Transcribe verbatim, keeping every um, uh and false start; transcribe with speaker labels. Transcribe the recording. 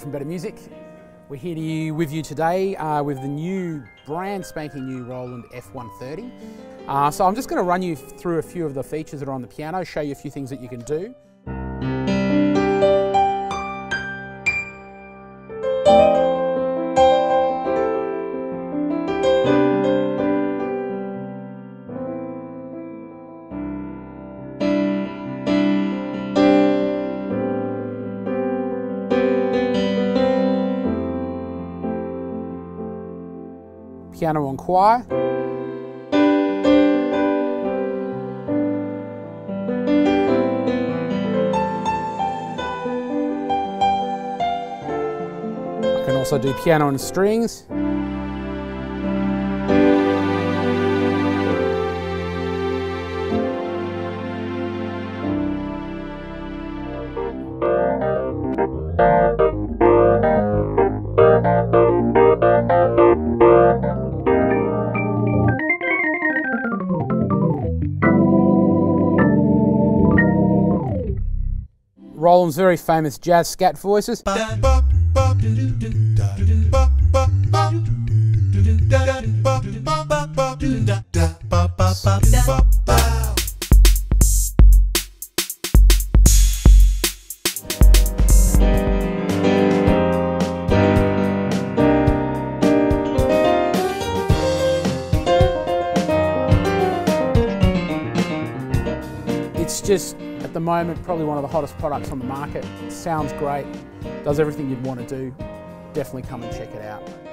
Speaker 1: from Better Music. We're here to you, with you today uh, with the new, brand spanking new Roland F one thirty. Uh, so I'm just going to run you through a few of the features that are on the piano, show you a few things that you can do. Piano on choir. I can also do piano and strings. Roland's very famous jazz scat voices. It's just, at the moment, probably one of the hottest products on the market. It sounds great, does everything you'd want to do. Definitely come and check it out.